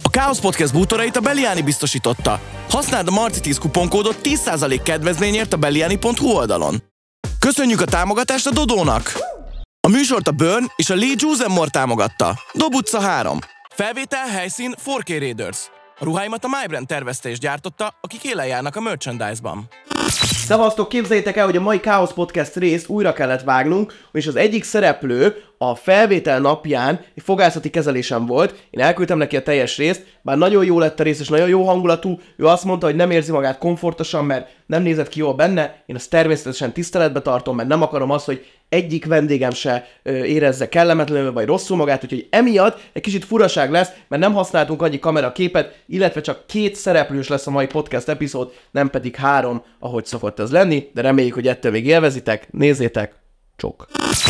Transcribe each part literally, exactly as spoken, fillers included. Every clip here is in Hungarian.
A Káosz Podcast bútorait a Beliáni biztosította. Használd a Marci tíz kuponkódot tíz százalék kedvezményért a beliani pont hu oldalon. Köszönjük a támogatást a Dodónak! A műsort a Burn és a Lee Jusemore támogatta. Dob utca három. Felvétel, helyszín four K Raiders. A ruháimat a MyBrand tervezte és gyártotta, akik élen járnak a merchandise-ban. Szevasztok, képzeljétek el, hogy a mai Káosz Podcast részt újra kellett vágnunk, és az egyik szereplő a felvétel napján egy fogászati kezelésem volt, én elküldtem neki a teljes részt, bár nagyon jó lett a rész és nagyon jó hangulatú, ő azt mondta, hogy nem érzi magát komfortosan, mert nem nézett ki jól benne, én azt természetesen tiszteletbe tartom, mert nem akarom azt, hogy egyik vendégem se ö, érezze kellemetlenül vagy rosszul magát, úgyhogy emiatt egy kicsit furaság lesz, mert nem használtunk annyi kameraképet, illetve csak két szereplős lesz a mai podcast epizód, nem pedig három, ahogy szokott ez lenni, de reméljük, hogy ettől még élvezitek, nézzétek, csók!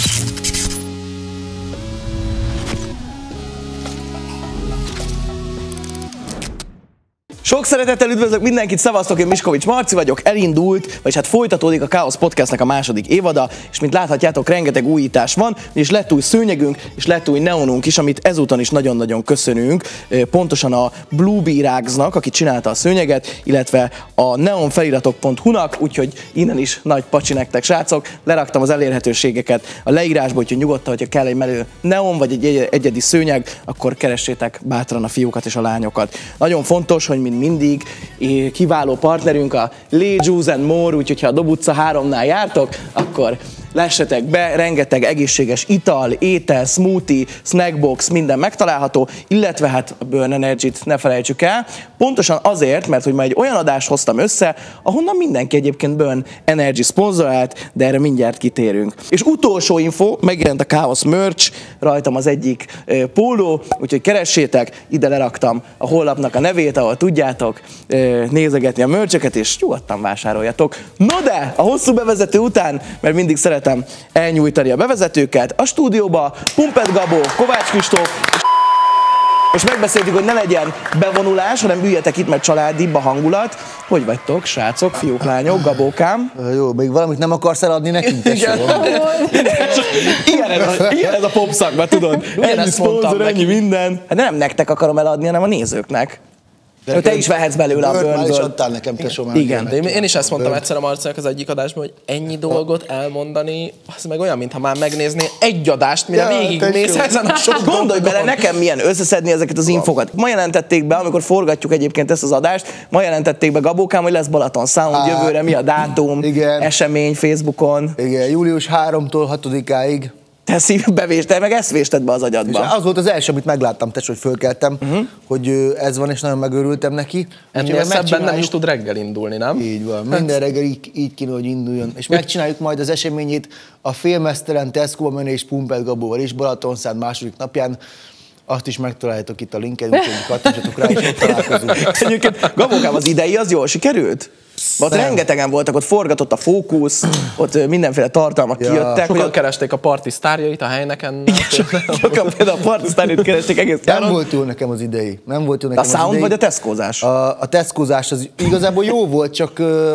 Sok szeretettel üdvözlök mindenkit, szevasztok, én Miskovics Marci vagyok, elindult, vagyis hát folytatódik a Káosz Podcastnek a második évada, és mint láthatjátok, rengeteg újítás van, és lett új szőnyegünk, és lett új neonunk is, amit ezúton is nagyon-nagyon köszönünk, pontosan a Bluebeeragsnak, aki csinálta a szőnyeget, illetve a neonfeliratok pont hu-nak, úgyhogy innen is nagy pacsi nektek, srácok, leraktam az elérhetőségeket a leírásba, úgyhogy nyugodtan, hogyha kell egy menő neon vagy egy egyedi szőnyeg, akkor keressétek bátran a fiúkat és a lányokat. Nagyon fontos, hogy mint mindig kiváló partnerünk a Lee Jusemore, úgyhogy ha a Dob utca háromnál jártok, akkor lessetek be, rengeteg egészséges ital, étel, smoothie, snackbox, minden megtalálható, illetve hát a Burn Energy-t ne felejtsük el. Pontosan azért, mert hogy majd egy olyan adást hoztam össze, ahonnan mindenki egyébként Burn Energy szponzorált, de erre mindjárt kitérünk. És utolsó info, megjelent a Káosz merch, rajtam az egyik e, póló, úgyhogy keressétek, ide leraktam a honlapnak a nevét, ahol tudjátok e, nézegetni a mercheket, és nyugodtan vásároljatok. No de, a hosszú bevezető után, mert mindig szeretem elnyújtani a bevezetőket, a stúdióba Pumped Gabó, Kovács Kristóf, és megbeszéltük, hogy ne legyen bevonulás, hanem üljetek itt, mert családibb a hangulat. Hogy vagytok, srácok, fiúk, lányok, Gabókám? Jó, még valamit nem akarsz eladni nekünk, tesó? Ilyen ez a, ilyen ez a pop szakma, tudod? Ennyi szponzor, ennyi minden. Hát nem nektek akarom eladni, hanem a nézőknek. De te is vehetsz belőle a Burn-ből. Már is adtál nekem, tesó, már. Igen. De én, én is ezt mondtam egyszer a Marcinak az egyik adásban, hogy ennyi dolgot elmondani, az meg olyan, mintha már megnézné egy adást, mire Ja, végigmész ezen a sok Gondolj dolgon. bele, nekem milyen összeszedni ezeket az infokat. Ma jelentették be, amikor forgatjuk egyébként ezt az adást, ma jelentették be Gabókám, hogy lesz Balaton Sound Á, jövőre, mi a dátum, igen. esemény Facebookon. Igen, július harmadikától hatodikáig. Te szívbevést, te meg ezt vésted be az És agyadba. az volt az első, amit megláttam, tesó, hogy fölkeltem, uh-huh. hogy ö, ez van, és nagyon megörültem neki. Ennél Úgyhogy szebben nem megcsináljuk- is tud reggel indulni, nem? Így van, minden reggel így, így kéne, hogy induljon. És megcsináljuk majd az eseményét a Félmeztelen Tesco-ba menés Pumped Gabóval is, Balaton Sound második napján. Azt is megtaláljátok itt a linken, úgyhogy kattintsatok rá, és ott találkozunk. Egyébként Gabókám, az idei az jól sikerült? Ott Nem. rengetegen voltak, ott forgatott a fókusz, ott mindenféle tartalmak Ja. kijöttek. Sokan Hogy keresték a parti sztárjait a helyneken. sokan például a partisztárét keresték egész Nem nyáron. volt jó nekem az idei. Nem volt jó A nekem az sound idei. vagy a Tesco-zás? A, a Tesco-zás az igazából jó volt, csak ö,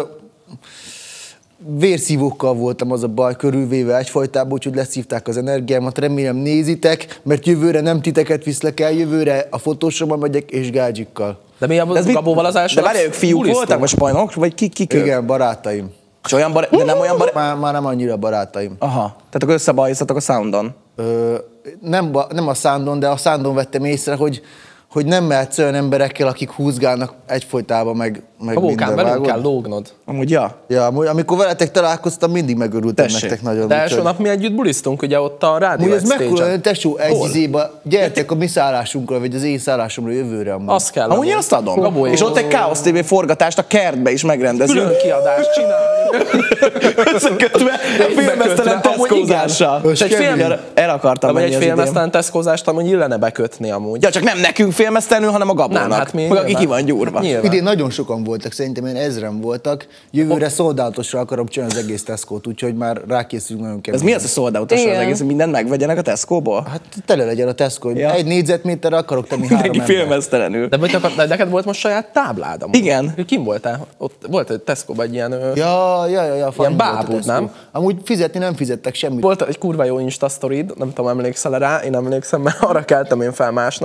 vérszívókkal voltam, az a baj, körülvéve egyfajtában, úgyhogy leszívták az energiámat. Remélem nézitek, mert jövőre nem titeket viszlek el, jövőre a fotósomban megyek és gágyikkal. De mi a De ez mit- Gabóval az első? De várj, ők fiúk Bulisztunk. voltak, vagy spajnok, vagy ki, ki ők? Igen, barátaim. És olyan bar... De nem olyan bar... Már, már nem annyira barátaim. Aha, tehát akkor összebajsztatok a soundon. Ö, nem, ba- nem a szándon, de a szándon vettem észre, hogy, hogy nem mehetsz olyan emberekkel, akik húzgálnak egyfolytában, meg, meg Gabókám, minden, velünk vágod? kell lógnod. Amúgy ja. Ja, amúgy, amikor veletek találkoztam, mindig megörültem Tessék. nektek nagyon. De első úgyhogy- nap mi együtt bulisztunk, ugye ott a rádió Amúgy ez egy mekkora, stage-en. tesó, egy Hol? izéba, gyertek a mi szállásunkra, vagy az én szállásomra jövőre amúgy. Az kell. Amúgy én azt adom. Gabó, És ott egy Káosz té vé forgatást a kertbe is megrendezünk. külön kiadást csinálni. Összekötve a filmesztelen Tesco-zással. Most Egy kemény. film, El akartam vagy menni egy az idén. filmesztelen Tesco-zást amúgy illene bekötni amúgy. Ja, csak nem nekünk filmesztelenül, hanem a Gabónak. Nem, hát mi Meg aki nyilván. ki van gyúrva. Nyilván. Idén nagyon sokan voltak, szerintem én ezren voltak. Jövőre szoldálatosra akarom csinálni az egész Tesco-t, úgyhogy már rákészülünk nagyon kemény. Ez mi az, hogy sold out-os az Igen. egész, hogy mindent megvegyenek a Tesco-ból? Hát tele legyen a Tesco, hogy Ja. egy négyzetméterre akarok tenni három Mindenki embert. filmesztelenül. De, vagy akar, de neked volt most saját táblád amúgy. Igen. Kim voltál? Ott volt egy Tesco-ban egy ilyen... ö, Ja, ja, ja, ja, fajn volt a bábút, Tesco. nem? Amúgy fizetni nem fizettek semmit. Volt egy kurva jó Insta sztorid, nem tudom, emlékszel rá, én emlékszem, mert arra keltem én fel másnap,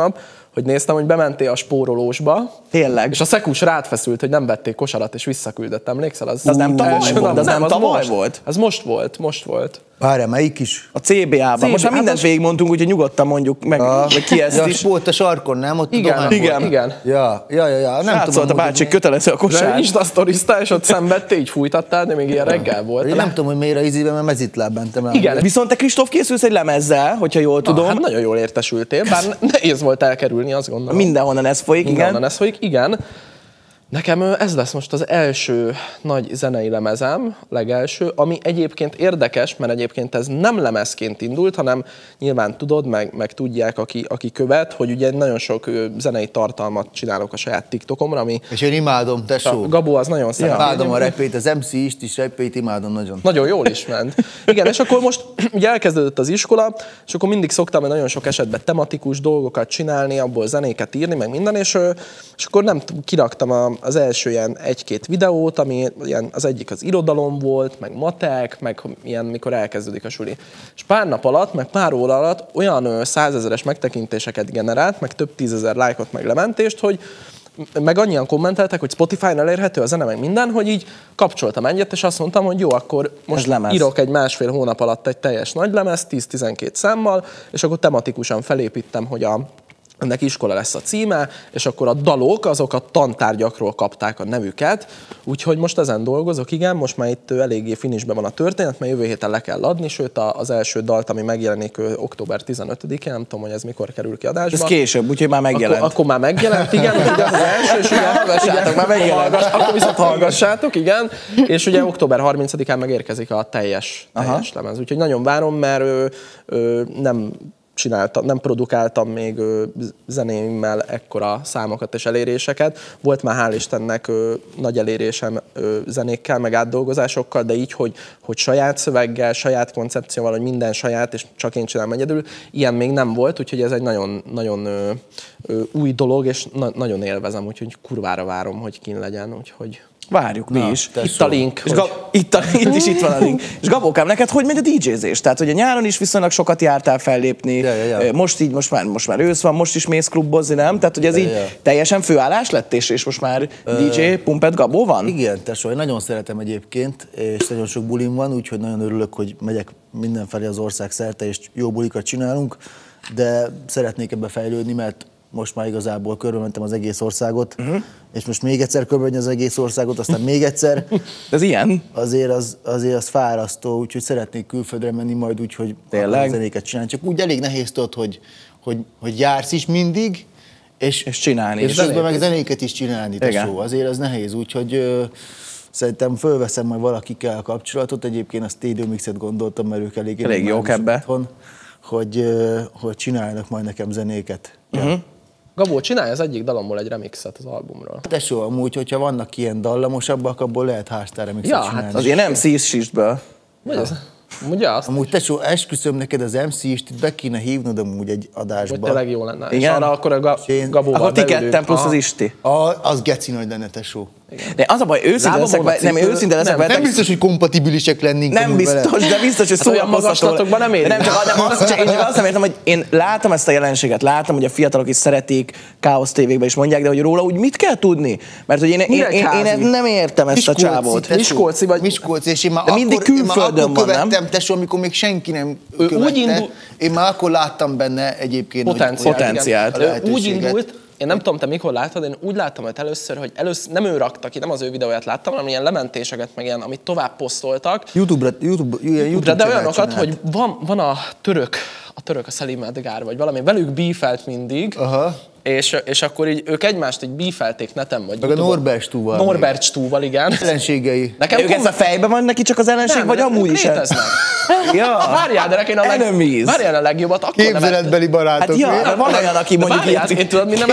hogy néztem, hogy bementél a spórolósba, Tényleg. és a szekus rád feszült, hogy nem vették kosarat, és visszaküldött. Emlékszel? Az, az nem tavaly első volt? nap, Az nem az tavaly most, volt? Ez most volt, most volt. Várjál, melyik is? A cé bé á-ban. Most már mindent most- végigmondtunk, úgyhogy nyugodtan mondjuk meg, meg ki ezt Ja, is. volt a sarkon, nem? Ott Igen, dohány igen, volt. igen. Ja, ja, ja, ja. Nem Srác tudom, volt a hogy bácsi, mi- kötelező a De kosár. Insta sztoriztál, és ott szenvedtél, így fújtattál, de még ilyen reggel volt. Én nem tudom, hogy miért a izében, mert mezitláb mentem rá. Igen. Viszont te, Kristóf, készülsz egy lemezzel, hogyha jól tudom. Ah, hát nagyon jól értesültél, bár nehéz volt elkerülni, azt gondolom. Mindenhonnan ez folyik, igen. Mindenhonnan ez folyik, igen. Nekem ö, ez lesz most az első nagy zenei lemezem, legelső, ami egyébként érdekes, mert egyébként ez nem lemezként indult, hanem nyilván tudod, meg, meg tudják, aki, aki követ, hogy ugye nagyon sok ö, zenei tartalmat csinálok a saját TikTokomra, ami És én imádom, a tesó. Gabó az nagyon szeret. Imádom a repét, az em cé ist is repét imádom nagyon. Nagyon jól is ment. Igen, és akkor most ugye elkezdődött az iskola, és akkor mindig szoktam nagyon sok esetben tematikus dolgokat csinálni, abból zenéket írni, meg minden, és, ö, és akkor nem t- kiraktam a, az első ilyen egy-két videót, ami ilyen, az egyik az irodalom volt, meg matek, meg ilyen, mikor elkezdődik a suli. És pár nap alatt, meg pár óra alatt olyan ö, százezeres megtekintéseket generált, meg több tízezer lájkot, meg lementést, hogy meg annyian kommenteltek, hogy Spotify-n elérhető a zene, meg minden, hogy így kapcsoltam egyet, és azt mondtam, hogy jó, akkor most lemez. írok egy másfél hónap alatt egy teljes nagy lemez, tíz-tizenkét számmal, és akkor tematikusan felépítem, hogy a ennek iskola lesz a címe, és akkor a dalok, azok a tantárgyakról kapták a nevüket, úgyhogy most ezen dolgozok, igen, most már itt eléggé finishben van a történet, mert jövő héten le kell adni, sőt az első dalt, ami megjelenik ő, október tizenötödikén, nem tudom, hogy ez mikor kerül ki adásba. Ez később, úgyhogy már megjelent. Akkor, akkor már megjelent, igen, ugye az első, és ugye Hallgassátok, már megjelent. hallgass- akkor viszont hallgassátok, igen, és ugye október harmincadikán megérkezik a teljes, teljes lemez, úgyhogy nagyon várom, mert ö, ö, nem csináltam, nem produkáltam még ö, zenéimmel ekkora számokat és eléréseket. Volt már hál' Istennek ö, nagy elérésem ö, zenékkel, meg átdolgozásokkal, de így, hogy, hogy saját szöveggel, saját koncepcióval, hogy minden saját, és csak én csinálom egyedül, ilyen még nem volt, úgyhogy ez egy nagyon, nagyon ö, ö, új dolog, és na- nagyon élvezem, úgyhogy kurvára várom, hogy kin legyen, úgyhogy Várjuk mi Na, is. tesó. itt a link. És Hogy... Gab, itt, a, itt is itt van a link. És Gabókám, neked hogy megy a dé jézés? Tehát, hogy a nyáron is viszonylag sokat jártál fellépni, Ja, ja, ja. most így, most már, most már ősz van, most is mész klubozni, nem? Tehát, hogy ez Ja, így ja. teljesen főállás lett, és, és most már dé dzsé Pumped Gabó van? Igen, tesó, én nagyon szeretem egyébként, és nagyon sok bulim van, úgyhogy nagyon örülök, hogy megyek mindenfelé az ország szerte, és jó bulikat csinálunk, de szeretnék ebbe fejlődni, mert most már igazából körbementem az egész országot, uh-huh. és most még egyszer körbemenni az egész országot, aztán még egyszer. Ez ilyen? Azért az, azért az fárasztó, úgyhogy szeretnék külföldre menni majd úgy, hogy Tényleg? zenéket csinálni. Csak úgy elég nehéz tudod, hogy, hogy, hogy jársz is mindig, és, És csinálni és is. közben meg zenéket is csinálni, Igen. tesó. Azért az nehéz, úgyhogy ö, szerintem fölveszem majd valakikkel a kapcsolatot. Egyébként a Studio Mixet gondoltam, mert ők elég, Elég jók ebbe. Otthon, hogy, ö, hogy csinálnak majd nekem zenéket. Uh-huh. Gabó, csinálj az egyik dalomból egy remixet az albumról. Tesó, amúgy, hogyha vannak ilyen dallamosabbak, abból lehet háztár remixet Ja, hát csinálni. Az ilyen em cé-sistből. Vagy ez? Ugye azt? Amúgy tesó, esküszöm neked az em cé ist, itt be kéne hívnod amúgy egy Hogy adásba. tényleg jó lenne. És Igen? arra akkor a ga- Én- Gabóval Akkor ti beülünk. ketten plusz Aha. az Isti. A, az geci nagy lenne, tesó. De az a baj, őszinte Lábamon leszek, a ve- nem, cipő- őszinte leszek nem, veletek. Nem biztos, hogy kompatibilisek lennénk. Nem amúgy vele. biztos, de biztos, hogy Hát olyan szórakoztató. magaslatokban nem De érünk. nem csak, nem, azt, csak, én csak azt nem értem, hogy én látom ezt a jelenséget, látom, hogy a fiatalok is szeretik, Káosz tévékben is mondják, de hogy róla úgy mit kell tudni? Mert hogy én, én, én, én, Nyíregyházi. nem értem ezt a csávót. tesó. Miskolci vagy- Miskolci, és én már De mindig akkor, én már külföldön akkor van, nem? követtem, tesó, amikor még senki nem Ő követte. úgy indul- Én már akkor láttam benne egyébként, hogy- Potenciált. hogy Potenciált. a Ő úgy lehetőséget. indult, én nem tudom, te mikor láttad, én úgy láttam hogy először, hogy először nem ő rakta ki, nem az ő videóját láttam, hanem ilyen lementéseket, meg ilyen, amit tovább posztoltak. YouTube-ra, YouTube, YouTube, YouTube De, de csatornát olyanokat, csinált. hogy van, van a török, a török, a Szelim Edgár, vagy valami, velük bífelt mindig, Aha. és, és akkor így ők egymást így bífelték neten, vagy Meg a YouTube-on. Norbert Stúval. Norbert Stúval, igen. Ellenségei. Nekem Ők ez a komment- fejben van neki csak az ellenség, Nem, vagy de amúgy ők is? léteznek. Ja. Várjál, de nekem a, leg... Enemies. Várjál a legjobbat, akkor nem Képzeletbeli barátok. Hát ja, mi? mert van olyan, aki De mondjuk várjál, én tudod, mi nem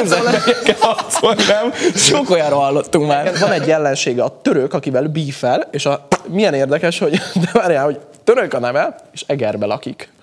nem? Sok olyanról hallottunk már. Van egy ellensége, a török, akivel bífel, és a, milyen érdekes, hogy de várjál, hogy török a neve, és Egerbe lakik.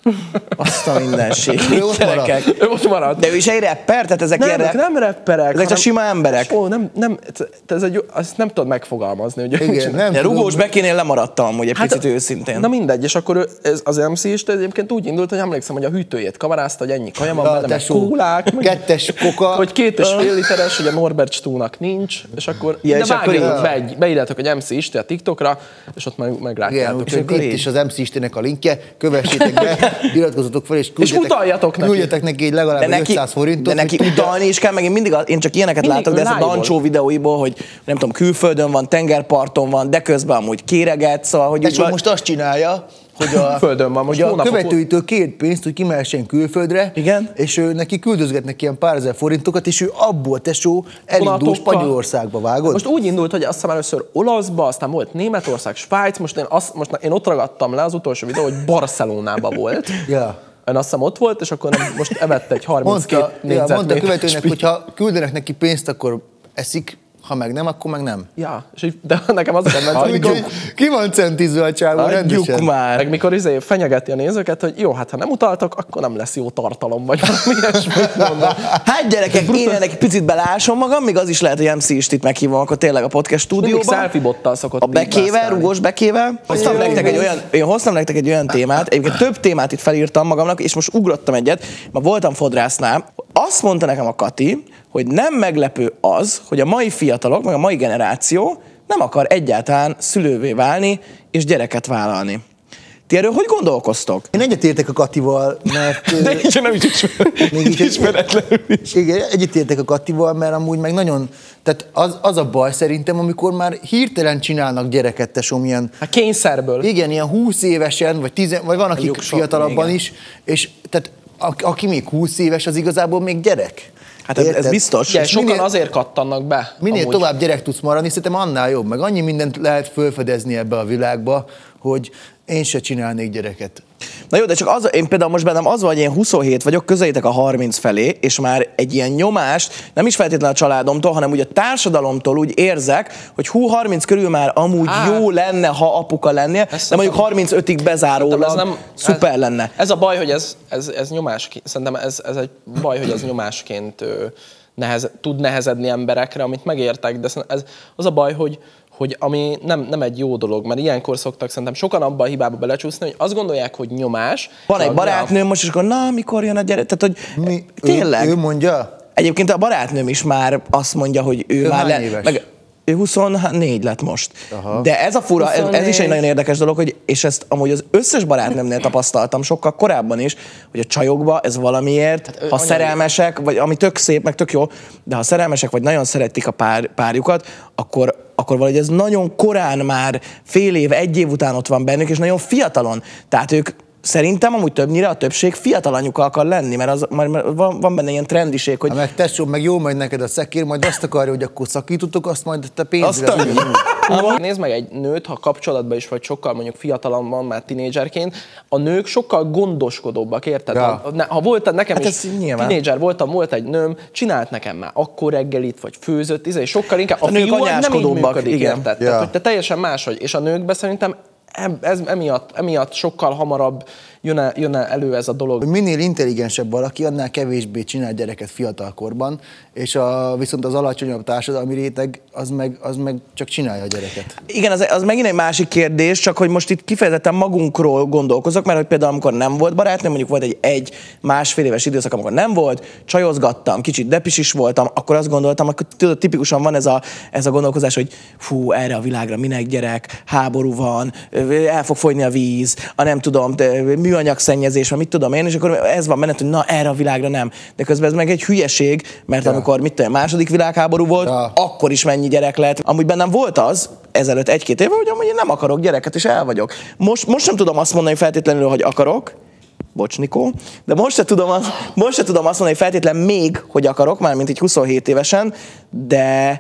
Azt a mindenség. Ő ott maradt. Gyerekek. Ő most maradt. De ő is egy rapper, tehát ezek Nem, ilyen rap, rap... nem rapperek. Ezek csak sima emberek. Ó, nem, nem, ez egy, azt nem tudod megfogalmazni. Hogy Igen, nem De tudom. Rugós Bekénél lemaradtam amúgy egy picit őszintén. Na mindegy, és akkor ő, ez, az em cé is egyébként úgy indult, hogy emlékszem, hogy a hűtőjét kamerázta, hogy ennyi kaja van Ja, benne, meg tesó. kólák, meg, Kettes koka. hogy két és fél literes, hogy a Norbert Stúnak nincs, és akkor Ja, de és akkor vágjátok így- be, egy- beírjátok egy em cé Isti a TikTokra, és ott meg, Igen, meglátjátok. úgyhogy akkor itt így. is az em cé Istének a linkje, kövessétek be, iratkozzatok fel, és küldjetek, utaljatok neki. küldjetek neki egy legalább De neki, ötszáz forintot. de neki hogy tudja- utalni is kell, meg én mindig, a- én csak ilyeneket Mindig látok, de ő ezt a live-ol. Dancsó videóiból, hogy nem tudom, külföldön van, tengerparton van, de közben amúgy kéreget, szóval, hogy És úgy van- most azt csinálja, hogy a, Földön van, most hogy a hónapok- követőitől két pénzt, hogy kimehessen külföldre, Igen. és ő, neki küldözgetnek ilyen pár ezer forintokat, és ő abból, tesó, elindul Vonatokkal. Spanyolországba, vágod? Most úgy indult, hogy azt hiszem először olaszba, aztán volt Németország, Svájc, most én, azt, most én ott ragadtam le az utolsó videó, hogy Barcelonába volt. Ja. Én azt hiszem ott volt, és akkor nem, most evett egy harminckét Mondta, ja, mondta a négyzetméter követőnek, spit. hogyha küldenek neki pénzt, akkor eszik, ha meg nem, akkor meg nem. Ja, és így, de nekem az a kedvenc, amikor, Úgyhogy ki van centizve a csávó Adjuk rendesen. már. meg mikor izé fenyegeti a nézőket, hogy jó, hát ha nem utaltok, akkor nem lesz jó tartalom, vagy valami ilyesmit mondom. Hát gyerekek, én ennek egy picit belásom magam, még az is lehet, hogy em cé Istit meghívom akkor tényleg a podcast Mindig stúdióba. selfie bottal szokott A Bekével, bászkálni. Rugós Bekével. Hoztam nektek egy olyan, én hoztam nektek egy olyan témát, egyébként több témát itt felírtam magamnak, és most ugrottam egyet, mert voltam fodrásznál. Azt mondta nekem a Kati, hogy nem meglepő az, hogy a mai fiatalok, meg a mai generáció nem akar egyáltalán szülővé válni és gyereket vállalni. Ti erről hogy gondolkoztok? Én egyetértek a Katival, mert... De így nem is ismer- Még így- ismeretlenül is. Igen, egyetértek a Katival, mert amúgy meg nagyon... Tehát az, az a baj szerintem, amikor már hirtelen csinálnak gyereket, tesóm, ilyen... Hát kényszerből. Igen, ilyen húsz évesen, vagy, tizen, vagy van, akik Mondjuk sok, fiatalabban igen. is, és tehát a, aki még húsz éves, az igazából még gyerek. Hát ez, ez Érted? biztos. Ugye, És sokan minél- azért kattannak be. Minél amúgy. tovább gyerek tudsz maradni, szerintem annál jobb. Meg annyi mindent lehet felfedezni ebbe a világba, hogy én se csinálnék gyereket. Na jó, de csak az, én például most bennem az van, hogy én huszonhét vagyok, közelítek a harminc felé, és már egy ilyen nyomást, nem is feltétlenül a családomtól, hanem úgy a társadalomtól úgy érzek, hogy hú, harminc körül már amúgy Á. jó lenne, ha apuka lennél, de szerintem- mondjuk harmincötig Szerintem bezárólag szuper ez, lenne. Ez a baj, hogy ez, ez, ez nyomásként, szerintem ez, ez egy baj, hogy ez nyomásként ö, nehez, tud nehezedni emberekre, amit megértek, de szerintem ez, az a baj, hogy, hogy ami nem, nem egy jó dolog, mert ilyenkor szoktak szerintem sokan abba a hibába belecsúszni, hogy azt gondolják, hogy nyomás. Van egy de- barátnőm most, és akkor na, mikor jön a gyerek? Tehát, hogy Mi, tényleg. Ő, ő mondja? Egyébként a barátnőm is már azt mondja, hogy ő, Ő már hány éves? Meg, ő huszonnégy lett most. Aha. De ez a fura, ez, ez is egy huszonnégy. nagyon érdekes dolog, hogy, és ezt amúgy az összes barátnőmnél tapasztaltam sokkal korábban is, hogy a csajokba ez valamiért, hát, ő ha anyagi- szerelmesek, vagy ami tök szép, meg tök jó, de ha szerelmesek, vagy nagyon szeretik a pár, párjukat, akkor, akkor valahogy ez nagyon korán már fél év, egy év után ott van bennük, és nagyon fiatalon. Tehát ők szerintem amúgy többnyire a többség fiatal anyuka akar lenni, mert, az, mert mert van, van benne ilyen trendiség, hogy Ha meg tesó, meg jó majd neked a szekér, majd azt akarja, hogy akkor szakítotok, azt majd te pénzre. Azt a- Nézd meg egy nőt, ha kapcsolatban is vagy sokkal mondjuk fiatalon van már tinédzserként, a nők sokkal gondoskodóbbak, érted? Ja. Ha, ne- ha volt nekem Hát is ez nyilván. tinédzser voltam, volt egy nőm, csinált nekem már akkor reggelit, vagy főzött, izé, sokkal inkább a, A nők fiú az nem így anyáskodóbbak, működik, igen. érted? Ja. Tehát, hogy te teljesen máshogy, és a nőkben szerintem em- ez, emiatt, emiatt sokkal hamarabb jön, -e, jön -e elő ez a dolog. Hogy minél intelligensebb valaki, annál kevésbé csinál gyereket fiatalkorban, és a, viszont az alacsonyabb társadalmi réteg az meg, az meg csak csinálja a gyereket. Igen, az, az megint egy másik kérdés, csak hogy most itt kifejezetten magunkról gondolkozok, mert hogy például amikor nem volt barátnőm, mondjuk volt egy egy másfél éves időszak, amikor nem volt, csajozgattam, kicsit depis is voltam, akkor azt gondoltam, akkor tudod, tipikusan van ez a, ez a gondolkozás, hogy fú, erre a világra minek gyerek, háború van, el fog fogyni a víz, a nem tudom, de műanyag szennyezés, vagy mit tudom én, és akkor ez van benned, hogy na, erre a világra nem. De közben ez meg egy hülyeség, mert Ja. amikor mit tudom, második világháború volt, Ja. akkor is mennyi gyerek lett. Amúgy bennem volt az, ezelőtt egy-két éve, hogy amúgy én nem akarok gyereket, és el vagyok. Most, most sem tudom azt mondani feltétlenül, hogy akarok, bocs, Nikó, de most se tudom azt, most se tudom azt mondani feltétlenül még, hogy akarok, már mint így huszonhét évesen, de,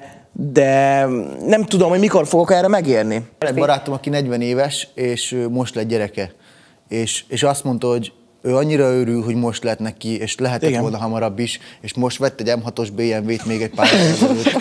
de nem tudom, hogy mikor fogok erre megérni. Egy barátom, aki negyven éves, és ő most lett gyereke. És, és azt mondta, hogy ő annyira örül, hogy most lett neki, és lehetett Igen. volna hamarabb is, és most vett egy em hatos bé em vét még egy pár évvel ezelőtt.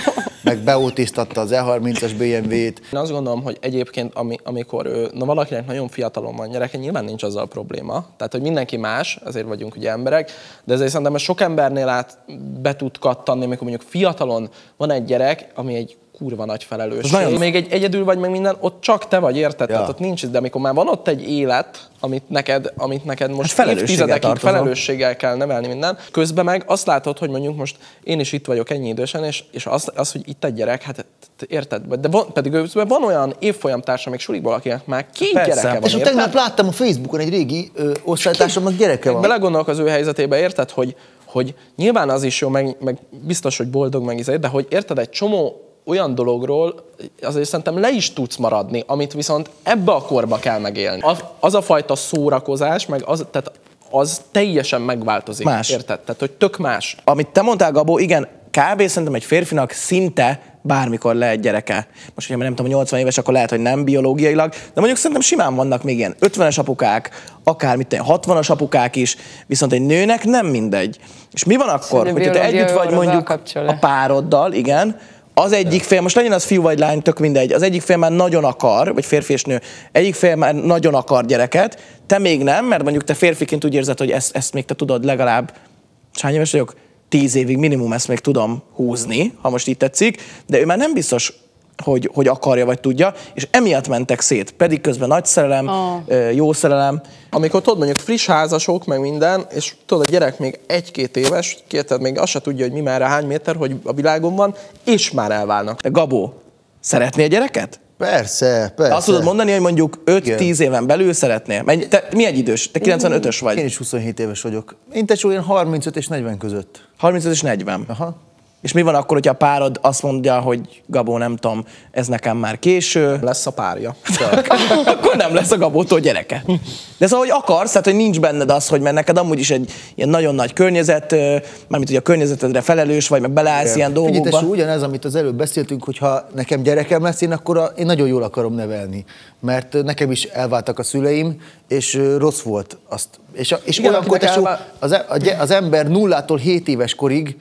meg beautóztatta az E harmincas bé em vét. Én azt gondolom, hogy egyébként, ami, amikor ő, na valakinek nagyon fiatalon van gyereke, nyilván nincs azzal a probléma. Tehát, hogy mindenki más, ezért vagyunk ugye emberek, de ezért szerintem sok embernél át be tud kattanni, amikor mondjuk fiatalon van egy gyerek, ami egy kurva nagy felelősség. Nagyon... Még egy egyedül vagy meg minden, ott csak te vagy, érted? Ja. Tehát ott nincs, de amikor már van ott egy élet, amit neked, amit neked most hát évtizedekig felelősséggel kell nevelni minden, közben meg azt látod, hogy mondjuk most én is itt vagyok ennyi idősen, és, és az, az, hogy itt egy gyerek, hát érted? De van, pedig van olyan évfolyamtársa még sulikból, akinek már két Persze. gyereke van. És ott tegnap láttam a Facebookon egy régi ö, osztálytársamnak gyereke van. Belegondolok az ő helyzetébe, érted, hogy, hogy nyilván az is jó, meg, meg biztos, hogy boldog meg izé, de hogy érted, egy csomó olyan dologról azért szerintem le is tudsz maradni, amit viszont ebbe a korba kell megélni. Az, az a fajta szórakozás, meg az, tehát az teljesen megváltozik. Más. Érted? Tehát, hogy tök más. Amit te mondtál, Gabó, igen, kb. Szerintem egy férfinak szinte bármikor lehet gyereke. Most ugye nem tudom, nyolcvan éves, akkor lehet, hogy nem biológiailag, de mondjuk szerintem simán vannak még ilyen ötvenes apukák, akár mit tenni, hatvanas apukák is, viszont egy nőnek nem mindegy. És mi van akkor, hogyha te együtt vagy mondjuk a pároddal, igen, az egyik fél, most legyen az fiú vagy lány, tök mindegy, az egyik fél már nagyon akar, vagy férfi és nő, egyik fél már nagyon akar gyereket, te még nem, mert mondjuk te férfiként úgy érzed, hogy ezt, ezt még te tudod legalább, hány éves vagyok? Tíz évig minimum ezt még tudom húzni, ha most így tetszik, de ő már nem biztos, hogy, hogy akarja vagy tudja, és emiatt mentek szét, pedig közben nagy szerelem, oh. jó szerelem. Amikor tudod, mondjuk friss házasok, meg minden, és tudod, a gyerek még egy-két éves, kérted, még azt se tudja, hogy mi merre, hány méter, hogy a világon van, és már elválnak. De Gabó, szeretnél gyereket? Persze, persze. Azt tudod mondani, hogy mondjuk öt-tíz éven belül szeretnél? Te mi egy idős? Te kilencvenötös vagy? Én is huszonhét éves vagyok. Én tesó olyan harmincöt és negyven között. harmincöt és negyven. Aha. És mi van akkor, hogyha a párod azt mondja, hogy Gabó, nem tudom, ez nekem már késő? Lesz a párja. Akkor nem lesz a Gabótól gyereke. De szóval, hogy akarsz, tehát, hogy nincs benned az, hogy mert neked amúgy is egy ilyen nagyon nagy környezet, mármint, hogy a környezetedre felelős vagy, meg beleállsz ilyen dolgokba. Figyelj, ugyanez, amit az előbb beszéltünk, hogyha nekem gyerekem lesz, én akkor a, én nagyon jól akarom nevelni. Mert nekem is elváltak a szüleim, és rossz volt azt. És, és igen, olyankor elvál... az, az ember nullától hét éves korig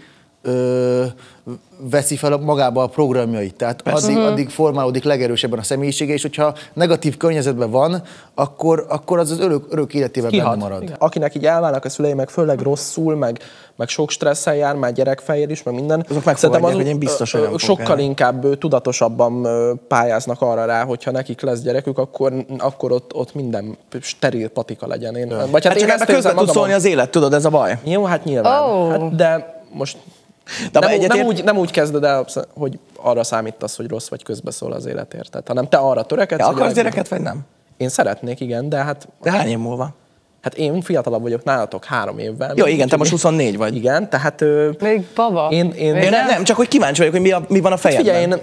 Ö, veszi fel magába a programjait. Tehát addig, addig formálódik legerősebben a személyisége, és hogyha negatív környezetben van, akkor, akkor az az örök, örök életében benne marad. Igen. Akinek így elválnak a szülei, meg főleg rosszul, meg, meg sok stresszel jár, már gyerekfejér is, meg minden. Azok megfogadják, hogy én biztos, hogy nem sokkal inkább tudatosabban pályáznak arra rá, hogyha nekik lesz gyerekük, akkor, akkor ott, ott minden steril patika legyen. Én, ja. Vagy hát, hát én csak közben tudsz szólni az élet, tudod, ez a baj. Jó, hát nyilván. Oh. Hát, de most De nem, egyetért... nem, úgy, nem úgy kezded el, hogy arra számítasz, hogy rossz vagy közbeszól az életért, hanem te arra törekedsz. Te akarsz gyereket, vagy nem? Én szeretnék, igen, de hát... De hány év múlva? Hát én fiatalabb vagyok nálatok három évvel. Jó, igen, te most huszonnégy vagy. Igen, tehát... Még baba. Én, én, én nem, nem, csak hogy kíváncsi vagyok, hogy mi, a, mi van a fejedben. Figyelj, én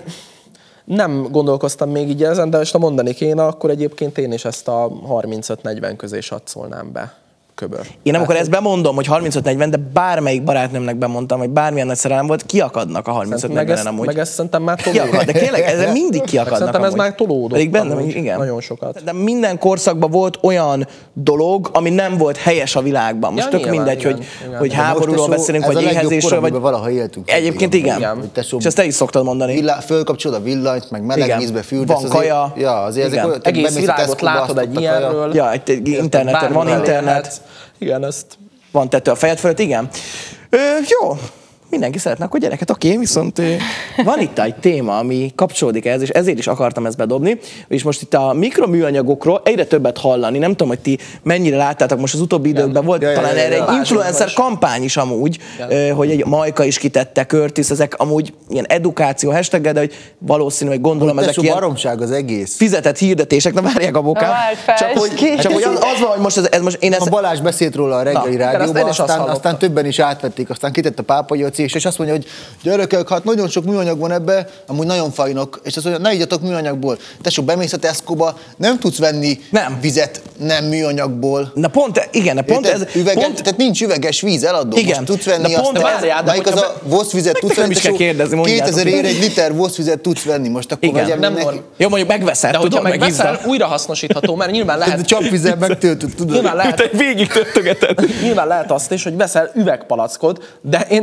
nem gondolkoztam még így ezen, de most ha mondani kéne, akkor egyébként én is ezt a harmincöt-negyven közé satszolnám be. Köbör. Én nem akkor ezt bemondom, hogy harmincöt-negyven, de bármelyik barátnőmnek bemondtam, hogy bármilyen nagy szerelem volt, kiakadnak a harmincöt-negyvenen amúgy. Meg ezt szerintem már tolódott. Kiakad, de kényleg, ezzel mindig kiakadnak szerintem amúgy. Ez már tolódott. Pedig bennem, igen. Nagyon sokat. De minden korszakban volt olyan dolog, ami nem volt helyes a világban. Most ja, tök nyilván, mindegy, igen, hogy, igen. hogy háborúról beszélünk, vagy éhezésről, vagy valaha éltünk. Egyébként igen. igen. És ezt te is szoktad mondani. Fölkapcsolod a villanyt, meg meleg vízbe fürdesz. Van kaja. Ja, azért egész világot látod egy ilyenről. Ja, interneten van internet. Igen, ezt... Van tető a fejed fölött, igen. Ö, jó, mindenki szeretne akkor gyereket, oké, viszont ö, van itt egy téma, ami kapcsolódik ehhez, és ezért is akartam ezt bedobni, és most itt a mikroműanyagokról egyre többet hallani, nem tudom, hogy ti mennyire láttátok, most az utóbbi igen. időkben volt ja, talán ja, ja, erre ja, egy influencer kampány is amúgy, ö, hogy egy Majka is kitette, Curtis, ezek amúgy ilyen edukáció hashtaggel, de hogy valószínű, hogy gondolom, hogy ezek ilyen baromság az egész. Fizetett hirdetések, na várják a bokát. Csak hogy, csak hogy az, az van, hogy most ez, ez most én ezt... A Balázs beszélt róla a reggeli na, rádióban, aztán, aztán többen is átvették, aztán kitett a Pápai Jóci, és azt mondja, hogy gyerekek, hát nagyon sok műanyag van ebbe, amúgy nagyon fajnok, és azt mondja, ne igyatok műanyagból. Tesó, bemész a Tesco-ba, nem tudsz venni nem. vizet nem műanyagból. Na pont, igen, pont ez... Üveges, pont... Tehát nincs üveges víz eladó. Igen. Most tudsz venni azt, melyik az a voszvizet tudsz venni, tesó, kétezer ér egy liter voszvizet tudsz venni, most akkor vegyem nem neki. Jó, mondjuk megveszed, de hogyha megveszel, újrahasznosítható, mert nyilván lehet... Csapvízzel megtöltöd, tudod. Végig töltögeted. Nyilván lehet azt is, hogy veszel üvegpalackot, de én nekem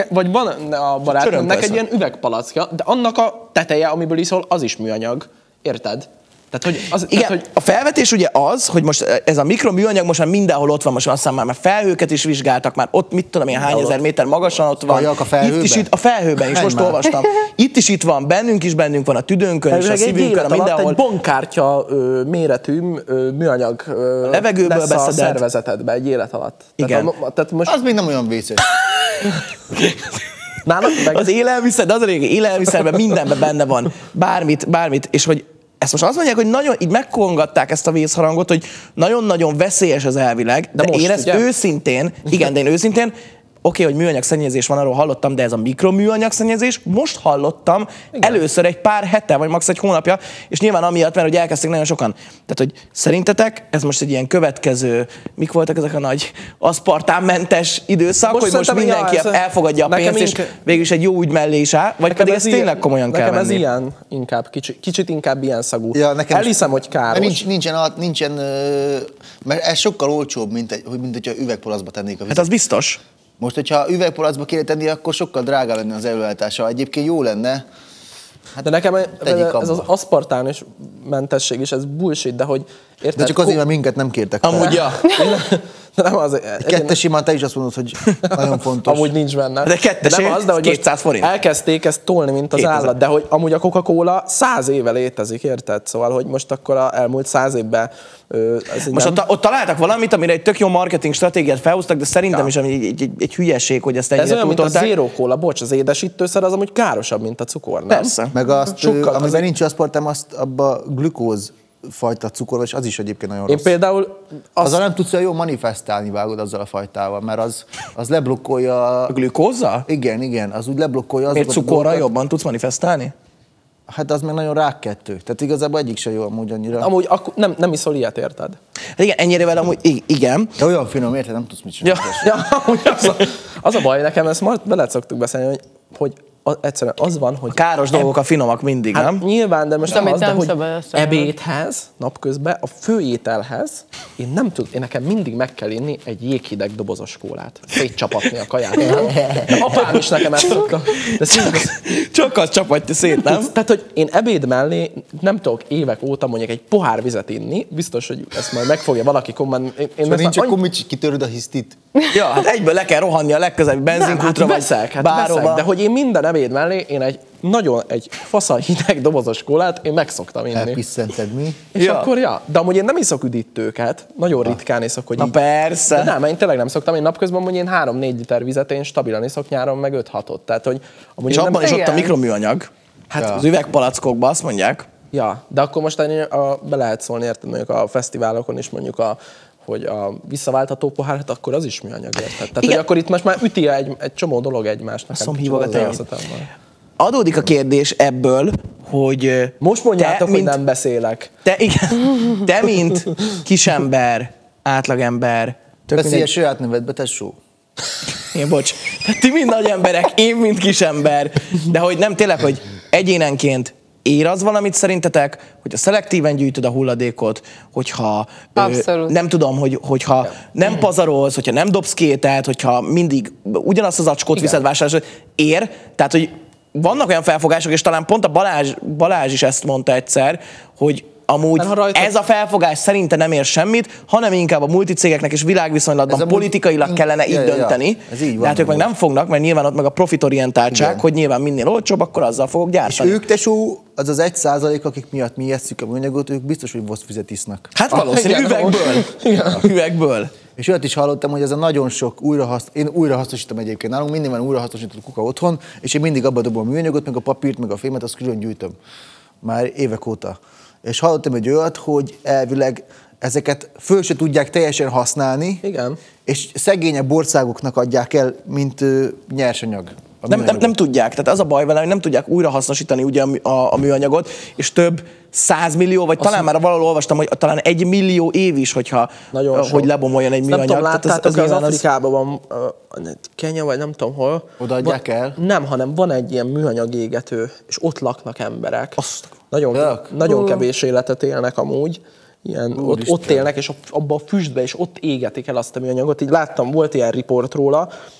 vagy van a barátnőmnek egy Csörömpölsz. ilyen üvegpalackja, de annak a teteje, amiből iszol, az is műanyag. Érted? Tehát, hogy az, Igen, tehát, hogy a felvetés ugye az, hogy most ez a mikroműanyag most már mindenhol ott van, most azt hiszem már, már felhőket is vizsgáltak, már ott mit tudom én hány ezer méter magasan ott van. Kajak a felhőben? Itt is itt, a felhőben is, Menj most már. olvastam. Itt is itt van, bennünk is bennünk van, a tüdőnkön és a elvileg egy szívünkön, a élet alatt mindenhol. egy bankkártya ö, méretű ö, műanyag ö, levegőből lesz a beszedett. szervezetedbe egy élet alatt. Igen. Tehát, a, tehát most Az még nem olyan vészes. nálad meg... Az élelmiszer, de az a régi élelmiszerben mindenben benne van. Bármit, bármit, és hogy ezt most azt mondják, hogy nagyon így megkongatták ezt a vészharangot, hogy nagyon-nagyon veszélyes az elvileg, de, de most, én ezt ugye? őszintén, igen, de én őszintén, oké, okay, hogy műanyag szennyezés van, arról hallottam, de ez a mikroműanyag szennyezés, most hallottam igen. először egy pár hete, vagy max. Egy hónapja, és nyilván amiatt, mert hogy elkezdték nagyon sokan. Tehát, hogy szerintetek ez most egy ilyen következő, mik voltak ezek a nagy aszpartámmentes időszak, Most hogy most szerintem, mindenki ja, ez- elfogadja a nekem pénzt, és inkább- végülis egy jó ügy mellé is áll, vagy pedig ez ilyen- tényleg komolyan kell nekem venni. ez ilyen inkább, kicsit, kicsit inkább ilyen szagú. Ja, nekem is- Elhiszem, hogy káros. Mert nincs, nincsen, al- nincsen ö, mert ez sokkal olcsóbb, mint, egy, hogy mint hogyha üvegpalacba tennék a vizet. Hát az biztos. Most, hogyha üvegpalacba kéne tenni, akkor sokkal drágább lenne az előállítása. Egyébként jó lenne. De nekem tegyék ez az abba. aszpartán és mentesség is, ez bullshit, de hogy érted? De csak azért, mert minket nem kértek fel. Amúgy, ja. De nem az, Kettes simán te is azt mondod, hogy nagyon fontos. Amúgy nincs benne. De kettesé, nem az, de hogy most kétszáz forint. elkezdték ezt tolni, mint az kétezer. állat, de hogy amúgy a Coca-Cola száz éve létezik, érted? Szóval, hogy most akkor a elmúlt száz évben ö, ez így Most nem... ott, ott találtak valamit, amire egy tök jó marketing stratégiát felhúztak, de szerintem Ja. is ami egy, egy, egy, egy hülyeség, hogy ezt Ez ennyire olyan, mint a túltolták. Zero Cola, bocs, az édesítőszer az amúgy károsabb, mint a cukor, nem? Persze. Meg azt, Sokkal- Sokkal, amiben azért- nincs aszpartám, azt abba glükóz fajta cukor, és az is egyébként nagyon Én rossz. például azt, Azzal nem tudsz olyan jól manifestálni, vágod azzal a fajtával, mert az, az leblokkolja... A glükózzal? Igen, igen, az úgy leblokkolja azokat Miért a cukorral dolgokat. jobban tudsz manifestálni? Hát az meg nagyon rákkettő. Tehát igazából egyik se jó amúgy annyira. amúgy akkor nem, nem iszol ilyet, érted? Hát igen, ennyire vele amúgy i- igen. De olyan finom, érted? Nem tudsz mit Ja, csinálni. ja amúgy az, a, az a baj, nekem ezt majd veled szoktuk beszélni, hogy, hogy a, egyszerűen az van, hogy Káros dolgok a finomak mindig, hát nem? nyilván, de most nem Amit az, de nem hogy szabad összevenni. ebédhez, napközben, a főételhez, én nem tudom, én nekem mindig meg kell inni egy jéghideg dobozos kólát. Szétcsapatni a kaját. Nem? De apám is nekem ezt szokta. De szinte, Csak az csapatja szét, nem? tehát, hogy én ebéd mellé nem tudok évek óta mondjuk egy pohár vizet inni, biztos, hogy ezt majd megfogja valaki komment. Én, én Szóval ezt nincs már akkor mit kitöröd a hisztit. Ja, hát egyből le kell rohanni a legközelebbi Nem, hát benzinkútra, vagy veszek, hát bárhova. veszek, de hogy én minden ebéd mellé, én egy nagyon, egy faszal hideg dobozos kólát, én meg szoktam inni. Elpisszented mi? És Ja. akkor, ja, de amúgy én nem iszok üdítőket, nagyon ritkán iszok, hogy Na így. persze. De nem, én tényleg nem szoktam, én napközben mondjuk én három-négy liter vizet, én stabilan iszok, nyáron meg öt-hatot, tehát hogy amúgy És én abban nem, is ott a Igen. mikroműanyag. Hát Ja. az üvegpalackokban azt mondják. Ja, de akkor most a, a, be lehet szólni, érted, mondjuk a fesztiválokon is mondjuk a hogy a visszaváltható pohár, hát akkor az is műanyag, érted? Tehát, Igen. hogy akkor itt most már üti egy, egy csomó dolog egymást. nekem Szom kicsit hívogat az el. érzetemben. Adódik a kérdés ebből, hogy Most mondjátok, te, hogy mint, nem beszélek. Te, igen, te, mint kisember, átlagember, tök Beszélj a mindegy, saját nevedbe, tesó. én bocs, tehát ti mind nagy emberek, én mint kisember, de hogy nem tényleg, hogy egyénenként ér az valamit szerintetek, hogyha szelektíven gyűjtöd a hulladékot, hogyha ö, Abszolút. nem tudom, hogy, hogyha nem pazarolsz, hogyha nem dobsz kételt, hogyha mindig ugyanazt az acskót Igen. viszed vásárolni, ér, tehát hogy vannak olyan felfogások, és talán pont a Balázs, Balázs is ezt mondta egyszer, hogy amúgy Mert ha rajta- ez a felfogás szerinte nem ér semmit, hanem inkább a multicégeknek és világviszonylatban Ez amúgy politikailag in- kellene ja, így ja, ja. dönteni. Ez így van de hát ők meg amúgy. nem fognak, mert nyilván ott meg a profitorientáltság, Igen. hogy nyilván minél olcsóbb, akkor azzal fogok És gyártani. ők, tesó, az az egy százalék, akik miatt mi esszük a műanyagot, ők biztos, hogy voszfizet isznak. Hát valószínű igen, üvegből. Üvegből. És olyat is hallottam, hogy ez a nagyon sok újrahasz... Én újrahasznosítom egyébként. Nálunk minden van újrahasznosított kuka otthon, és én mindig abba dobom a műanyagot, meg a papírt, meg a fémet, azt külön gyűjtöm. Már évek óta. És hallottam egy olyat, hogy elvileg ezeket föl se tudják teljesen használni, Igen. és szegényebb országoknak adják el, mint ö, nyersanyag. a Nem, nem, műanyagot. nem tudják, tehát az a baj vele, hogy nem tudják újra hasznosítani ugye a, mű- a, a műanyagot, és több százmillió, vagy talán már valahol olvastam, hogy talán egy millió év is, hogyha Nagyon sok. hogy lebomoljon egy Ezt műanyag. Nem tudom, Tehát ez- láttátok, ez az, nyilván Afrikában van, uh, Kenya, vagy nem tudom hol. Odaadják van, el? Nem, hanem van egy ilyen műanyag égető, és ott laknak emberek. Azt- Nagyon, Tök? nagyon kevés életet élnek amúgy. Ilyen, ott, Úristen. ott élnek, és abban a füstbe, és ott égetik el azt a műanyagot. Így láttam, volt ilyen riport róla,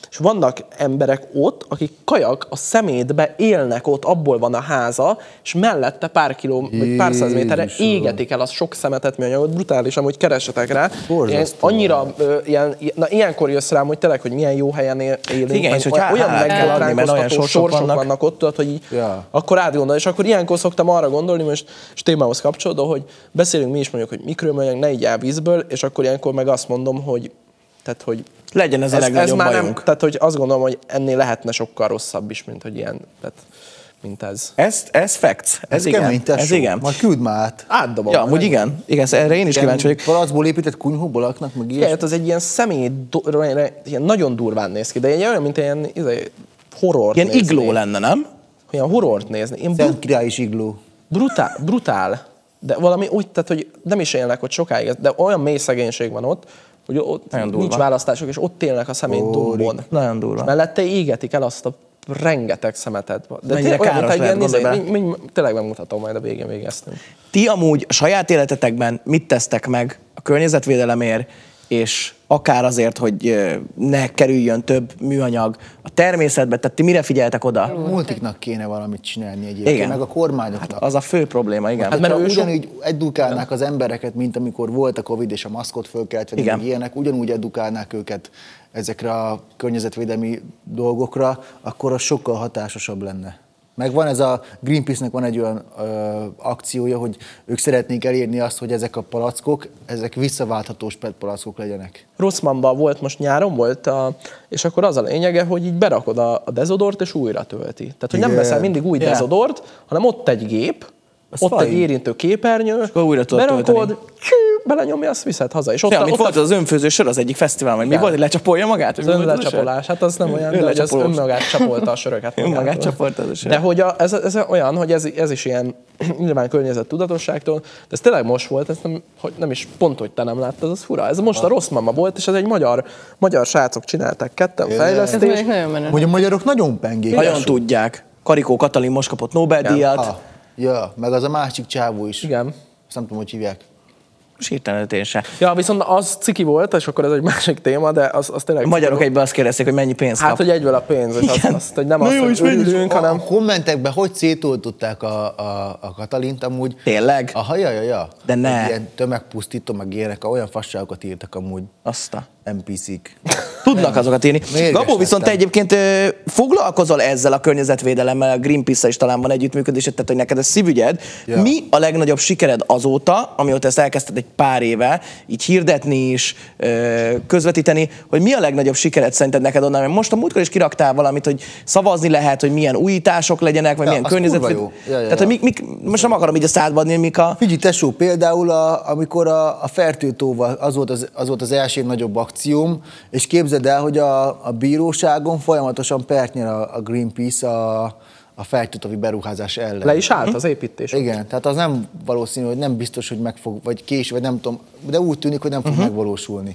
és vannak emberek ott, akik kajak a szemétbe élnek ott, abból van a háza, és mellette pár kiló, vagy pár száz méterre égetik el az sok szemetet, műanyagot, brutális, amúgy keressetek rá. Ilyen, annyira, ilyen, na, ilyenkor jössz rám, hogy tényleg, hogy milyen jó helyen élünk. Igen, és hogy olyan megbotránkoztató sorsok, sorsok vannak. vannak ott, tudod, hogy így, ja. akkor átgondol, és akkor ilyenkor szoktam arra gondolni, most és témához kapcsolódó, hogy beszélünk mi is mondjuk, hogy mikről megyünk, ne így áll vízből, és akkor ilyenkor meg azt mondom, hogy tehát, hogy legyen ez, ez a legnagyobb ez bajunk. Nem, tehát, hogy azt gondolom, hogy ennél lehetne sokkal rosszabb is, mint hogy ilyen, tehát, mint ez. Ez, ez facts. Ez, ez igen. Kemény, ez igen. Majd küld már át. Átdobom. Ja, úgy igen. Igen, erre én is kíváncsi vagyok. Palacból épített kunyhóból laknak, meg ilyen. Az egy ilyen személy, ilyen nagyon durván néz ki, de egy olyan, mint ilyen horror. Ilyen nézni. Igló lenne, nem? Ilyen horrort nézni. Ilyen Szent Király is igló. Brutál, brutál. De valami úgy, tehát, hogy nem is élnek ott sokáig, de olyan mély szegénység van ott, hogy ott nincs választások, és ott élnek a szemét dombon. Nagyon durva. Mellette égetik el azt a rengeteg szemetet. De mennyire té- káros lehet, nézé, mi, mi, tényleg megmutatom, majd a végén végeztünk. Ti amúgy a saját életetekben mit tesztek meg a környezetvédelemért, és akár azért, hogy ne kerüljön több műanyag a természetbe, tehát ti mire figyeltek oda? A multiknak kéne valamit csinálni egyébként, igen. meg a kormányoknak. Hát az a fő probléma, igen. Hát, mert ugyanúgy edukálnák az embereket, mint amikor volt a Covid és a maszkot föl kellett venni, meg ilyenek, ugyanúgy edukálnák őket ezekre a környezetvédelmi dolgokra, akkor az sokkal hatásosabb lenne. Meg van ez a Greenpeace-nek van egy olyan ö, akciója, hogy ők szeretnék elérni azt, hogy ezek a palackok, ezek visszaválthatós pé é té palackok legyenek. Rosszmanban volt, most nyáron volt, a, és akkor az a lényege, hogy így berakod a, a dezodort, és újra tölti. Tehát, hogy nem veszel mindig új yeah. dezodort, hanem ott egy gép, az ott fajn. Egy érintő képernyő, berakod, belenyomja, azt viszed haza. És ott, ja, a, mint ott volt az önfőző sor az egyik fesztivál, vagy mi volt, hogy lecsapolja magát? Az önlecsapolás, hát az nem olyan, de hogy az önmagát csapolta a söröket. Önmagát csapolta a söröket. De hogy a, ez, ez olyan, hogy ez, ez is ilyen nyilván környezet tudatosságtól, de ez tényleg most volt, ez nem, hogy nem is pont, hogy te nem láttad, az fura. Ez most a Rossz Mama volt, és ez egy magyar, magyar srácok csinálták ketten fejlesztés. Hogy a magyarok nagyon pengék. Nagyon tudják. Karikó Katalin most kapott Nobel-díjat. Ja, meg az a másik csávó is. Igen. Azt nem tudom, hogy hívják. Sírtelenül én sem. Ja, viszont az ciki volt, és akkor ez egy másik téma, de az, az tényleg... A magyarok egyben azt kérdezték, hogy mennyi pénzt hát, kap. Hát, hogy egyből a pénz, és azt, azt, hogy nem azt, hogy örülünk, hanem... A kommentekben hogy szétoltották a, a, a Katalint amúgy. Tényleg? Aha, ja, ja, ja. De ne. Ilyen tömegpusztító, meg ilyenek, olyan fasságokat írtak amúgy. Azt a... en pé cé-k. Tudnak azokat írni. Gabó, viszont te egyébként ö, foglalkozol ezzel a környezetvédelemmel, a Greenpeace-szel is talán van együttműködésed, tehát hogy neked ez szívügyed. Ja. Mi a legnagyobb sikered azóta, amióta ezt elkezdted egy pár éve, így hirdetni is, ö, közvetíteni, hogy mi a legnagyobb sikered szerinted neked onnan? Mert most a múltkor is kiraktál valamit, hogy szavazni lehet, hogy milyen újítások legyenek, vagy ja, milyen környezetvédelem. Ja, ja, tehát, ja. hogy mik, mik, most nem akarom így a szádba adni, mik a... Figyelj, tesó, például a, amikor a, a fertőtóval, az volt az, az volt az első nagyobb akcióm, és képzeld el, hogy a, a bíróságon folyamatosan pert nyer a, a Greenpeace a, a fertőtóvi beruházás ellen. Le is állt az építés. Igen, tehát az nem valószínű, hogy nem biztos, hogy meg fog, vagy késő, vagy nem tudom, de úgy tűnik, hogy nem fog uh-huh. megvalósulni.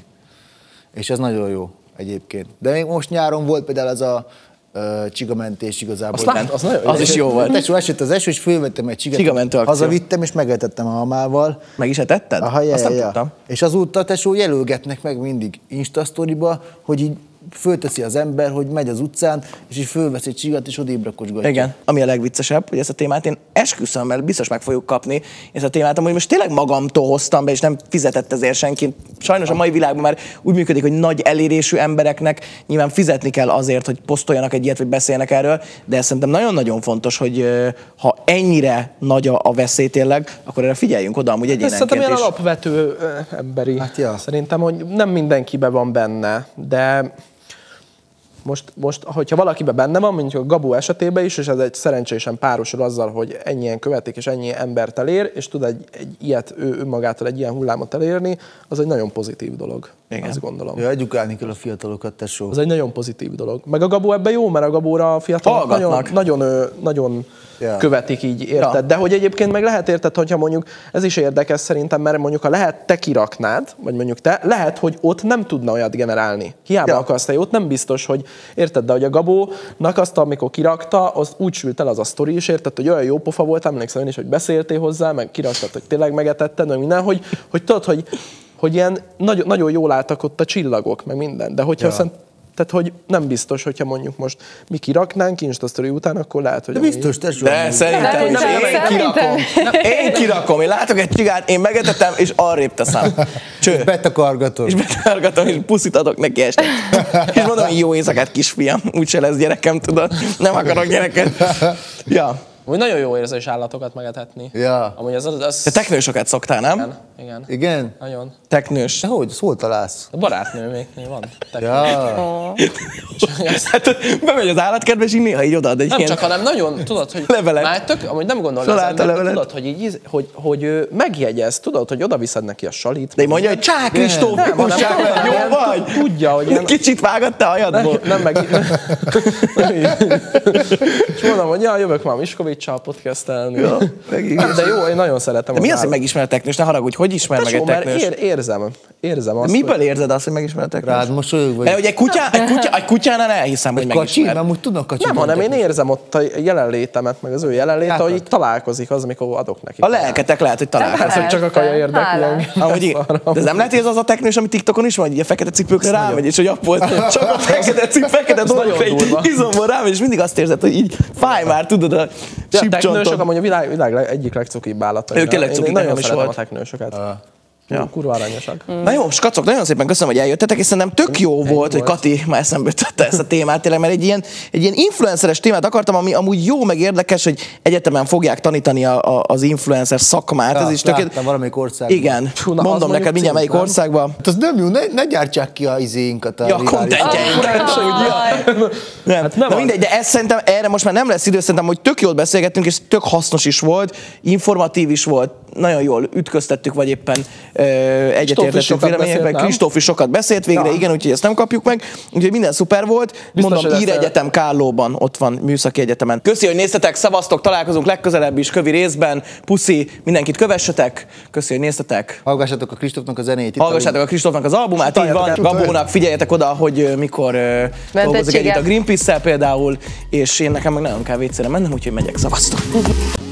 És ez nagyon jó egyébként. De még most nyáron volt például az a uh, csigamentés igazából. Azt lát, az, nagyon, az is jó volt. Tesó, esett az eső, és fölvettem egy csiget, hazavittem, és megetettem a hamával. Meg is etetted? Aha, ja, azt nem ja. tudtam. És azóta, tesó, jelölgetnek meg mindig Insta-sztoriba, hogy így fölteszi az ember, hogy megy az utcán, és így fölvesz egy csigat, és odébb rakosgatja. Igen, ami a legviccesebb, hogy ezt a témát én esküszöm, mert biztos meg fogjuk kapni ezt a témát, hogy most tényleg magamtól hoztam be, és nem fizetett ezért senki. Sajnos a mai világban már úgy működik, hogy nagy elérésű embereknek nyilván fizetni kell azért, hogy posztoljanak egy ilyet, vagy beszéljenek erről, de szerintem nagyon-nagyon fontos, hogy ha ennyire nagy a veszély tényleg, akkor erre figyeljünk oda amúgy egyénenként is. Szerintem ilyen alapvető emberi. Hát ja. Szerintem, hogy nem mindenkiben van benne, de Most, most, hogyha valakiben benne van, mondjuk a Gabó esetében is, és ez egy szerencsésen párosul azzal, hogy ennyien követik, és ennyi embert elér, és tud egy, egy ilyet ő önmagától egy ilyen hullámot elérni, az egy nagyon pozitív dolog. Igen. Azt gondolom. Ja, edukálni kell a fiatalokat, tesó. Az egy nagyon pozitív dolog. Meg a Gabó ebben jó, mert a Gabóra a fiatalok nagyon, nagyon, nagyon yeah. követik így, érted? Ja. De hogy egyébként meg lehet, érted, hogyha mondjuk, ez is érdekes szerintem, mert mondjuk ha lehet te kiraknád, vagy mondjuk te, lehet, hogy ott nem tudna olyat generálni. Hiába ja. akarsz te, ott nem biztos, hogy érted, de hogy a Gabónak azt, amikor kirakta, az úgy sült el az a sztori is, érted, hogy olyan jó pofa volt, emlékszem én is, hogy beszéltél hozzá, meg kiraktad, hogy tényleg megetetted, meg minden, hogy, hogy tudod, hogy hogy ilyen nagyon, nagyon jól álltak ott a csillagok, meg minden. De hogyha ja. Tehát, hogy nem biztos, hogyha mondjuk most mi kiraknánk Insta Story után, akkor lehet, hogy... De biztos, te De szerintem is. Én kirakom. Én kirakom. Én látok egy csigát, én megetetem, és arrébb teszem. Cső. Betakargatom. És betakargatom, és puszit adok neki este. És mondom, hogy jó éjszakát, kisfiam. Úgyse lesz gyerekem, tudod. Nem akarok gyereket. Ja. Úgy nagyon jó érzés állatokat megetetni. Ja. Amúgy az, az, az... Te teknősokat szoktál, nem? Igen, igen. Igen? Nagyon. Teknős. De hogy? Hol találsz? A barátnő még van. Teknő. Ja. Hát bemegy az állatkertbe, és így néha így odaad egy Nem ilyen... csak, hanem nagyon, tudod, hogy Levelet. már tök, amúgy nem gondolod az Találta ember, levelet. tudod, hogy, így, hogy, hogy ő megjegyez, tudod, hogy oda viszed neki a salit. De így mondja, hogy csá, Kristóf, Nem, hanem Kristóf, tudod, jó ilyen vagy? Tudja, hogy ilyen... Kicsit vágott te hajadból. Nem, meg... És mondom, hogy ja, jövök már Miskovics-sal podcastelni. Ja, meg igaz. De jó, én nagyon szeretem. De mi az, állat- hogy megismer teknős? Ne haragudj, hogy ismer meg egy Tesó, mert teknős? ér, érzem, érzem azt, Miből hogy... érzed azt, hogy megismer a teknős? Rád mosolyog vagy? De hogy egy, kutyá, egy, kutya, egy kutyánál elhiszem, hogy Kacsi? megismer. Mert úgy tudnak kacsi. Nem, hanem én érzem ott a jelenlétemet, meg az ő jelenléte, Látod? hogy így találkozik az, amikor adok neki. A lelketek lehet, hogy találkozik. Persze, hogy csak a kaja érdekli Hálás. engem. Amúgy, igen. De ez nem lehet, hogy ez az a teknős, ami TikTokon is van, hogy így a fekete cipőkre rámegy, és hogy abból csak a fekete cipő, fekete dolgokra nagyon durva. így izomból rámegy, és mindig azt érzed, hogy így fáj már, tudod, a Ja, a teknősök sípcsonton. amúgy a világ, világ leg- egyik legcukibb állata. Ők tényleg Én- cukik, Én nagyon nekem is szeretem volt. a teknősöket. Ja. Kurva aranyosak. Na jó, skacok, nagyon szépen köszönöm, hogy eljöttetek, és szerintem tök jó volt, hogy volt. Kati már eszembe tette ezt a témát, tényleg, mert egy ilyen, egy ilyen influenceres témát akartam, ami amúgy jó, meg érdekes, hogy egyetemen fogják tanítani a, a, az influencer szakmát. Ez is tök... Láttam valamelyik országban. Igen, Hú, na, az mondom mondjuk neked mindjárt melyik cink, nem? országban. Hát az nem jó, ne, ne gyártsák ki a izéinkat. A Ja, a rivális- kontentjeinket. Nem, Hát nem na az. mindegy, de ez szerintem erre most már nem lesz idő, szerintem, hogy tök jól beszélgettünk, és tök hasznos is volt, informatív is volt, nagyon jól ütköztettük, vagy éppen ö, egyetértettünk sokat véleményekben. beszélt, nem? Kristóf is sokat beszélt végre, Ja. igen, úgyhogy ezt nem kapjuk meg. Úgyhogy minden szuper volt. Biztos, Mondom, hogy Ír lesz- Egyetem Kállóban, ott van Műszaki Egyetemen. Köszi, hogy néztetek, szavaztok, találkozunk legközelebb is kövi részben. Puszi, mindenkit kövessetek. Köszi, hogy néztetek. Hallgassátok a Kristófnak a zenét. Itt Hallgassátok a Kristófnak az albumát, így van. Gabónak figyeljetek oda, hogy ö, mikor ö, dolgozik együtt a Greenpeace-szel például, és én nekem meg nagyon kell vécére mennem, úgyhogy megyek, szavaztok.